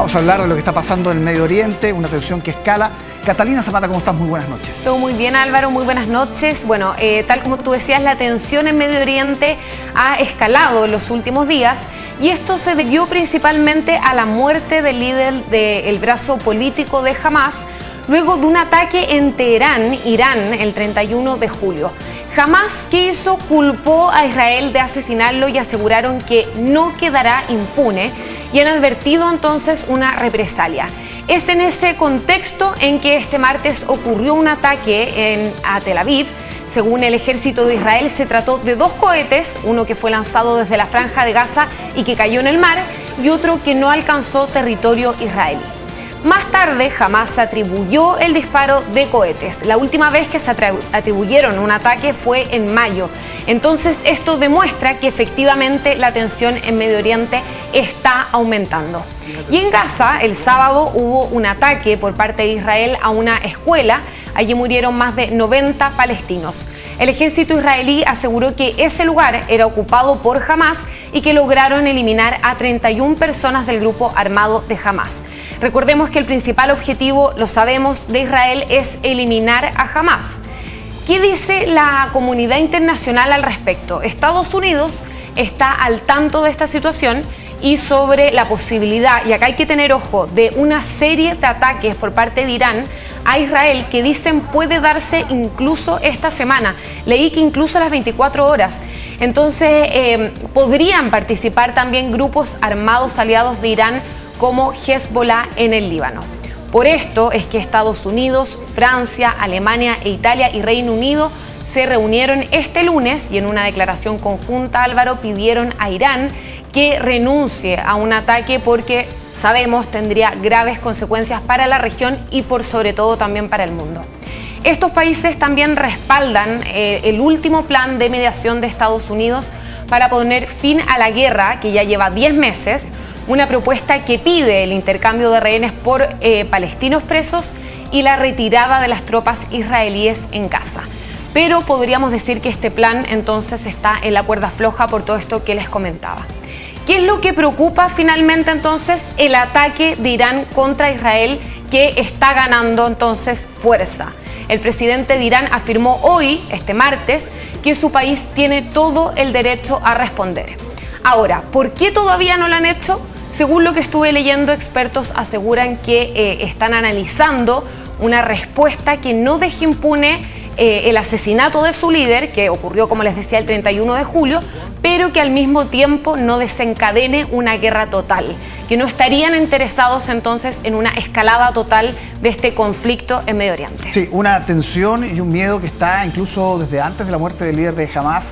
Vamos a hablar de lo que está pasando en el Medio Oriente, una tensión que escala. Catalina Zapata, ¿cómo estás? Muy buenas noches. Todo muy bien, Álvaro, muy buenas noches. Bueno, tal como tú decías, la tensión en Medio Oriente ha escalado en los últimos días y esto se debió principalmente a la muerte del líder del brazo político de Hamás, luego de un ataque en Teherán, Irán, el 31 de julio. Hamás, ¿qué hizo? Culpó a Israel de asesinarlo y aseguraron que no quedará impune y han advertido entonces una represalia. Es en ese contexto en que este martes ocurrió un ataque a Tel Aviv. Según el ejército de Israel, se trató de dos cohetes, uno que fue lanzado desde la Franja de Gaza y que cayó en el mar, y otro que no alcanzó territorio israelí. Más tarde, Hamás atribuyó el disparo de cohetes. La última vez que se atribuyeron un ataque fue en mayo. Entonces, esto demuestra que efectivamente la tensión en Medio Oriente está aumentando. Y en Gaza, el sábado hubo un ataque por parte de Israel a una escuela. Allí murieron más de 90 palestinos. El ejército israelí aseguró que ese lugar era ocupado por Hamás y que lograron eliminar a 31 personas del grupo armado de Hamás. Recordemos que el principal objetivo, lo sabemos, de Israel es eliminar a Hamás. ¿Qué dice la comunidad internacional al respecto? Estados Unidos está al tanto de esta situación y sobre la posibilidad, y acá hay que tener ojo, de una serie de ataques por parte de Irán a Israel que dicen puede darse incluso esta semana. Leí que incluso a las 24 horas. Entonces, podrían participar también grupos armados aliados de Irán como Hezbollah en el Líbano. Por esto es que Estados Unidos, Francia, Alemania e Italia y Reino Unido se reunieron este lunes y en una declaración conjunta, Álvaro, pidieron a Irán que renuncie a un ataque porque sabemos tendría graves consecuencias para la región y por sobre todo también para el mundo. Estos países también respaldan el último plan de mediación de Estados Unidos para poner fin a la guerra que ya lleva 10 meses, una propuesta que pide el intercambio de rehenes por palestinos presos y la retirada de las tropas israelíes en Gaza. Pero podríamos decir que este plan entonces está en la cuerda floja por todo esto que les comentaba. ¿Qué es lo que preocupa finalmente entonces? El ataque de Irán contra Israel que está ganando entonces fuerza. El presidente de Irán afirmó hoy, este martes, que su país tiene todo el derecho a responder. Ahora, ¿por qué todavía no lo han hecho? Según lo que estuve leyendo, expertos aseguran que están analizando una respuesta que no deje impune el asesinato de su líder, que ocurrió, como les decía, el 31 de julio, pero que al mismo tiempo no desencadene una guerra total, que no estarían interesados entonces en una escalada total de este conflicto en Medio Oriente. Sí, una tensión y un miedo que está incluso desde antes de la muerte del líder de Hamás,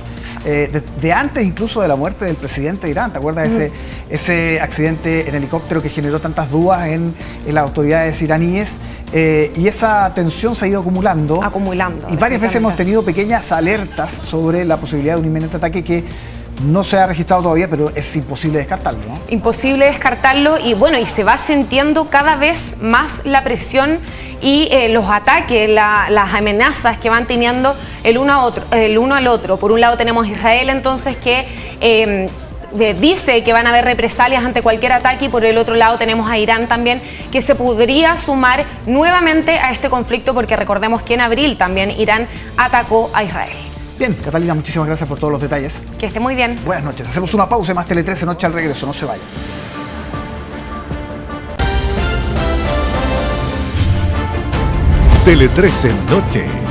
de antes incluso de la muerte del presidente de Irán. ¿Te acuerdas de ese accidente en helicóptero que generó tantas dudas en las autoridades iraníes? Y esa tensión se ha ido acumulando. Y varias veces hemos tenido pequeñas alertas sobre la posibilidad de un inminente ataque que no se ha registrado todavía, pero es imposible descartarlo, ¿no? Imposible descartarlo y bueno, y se va sintiendo cada vez más la presión y los ataques, las amenazas que van teniendo el uno al otro. Por un lado tenemos Israel entonces que dice que van a haber represalias ante cualquier ataque y por el otro lado tenemos a Irán también que se podría sumar nuevamente a este conflicto porque recordemos que en abril también Irán atacó a Israel. Bien, Catalina, muchísimas gracias por todos los detalles. Que esté muy bien. Buenas noches. Hacemos una pausa y más Tele 13 Noche al regreso. No se vayan. Tele 13 Noche.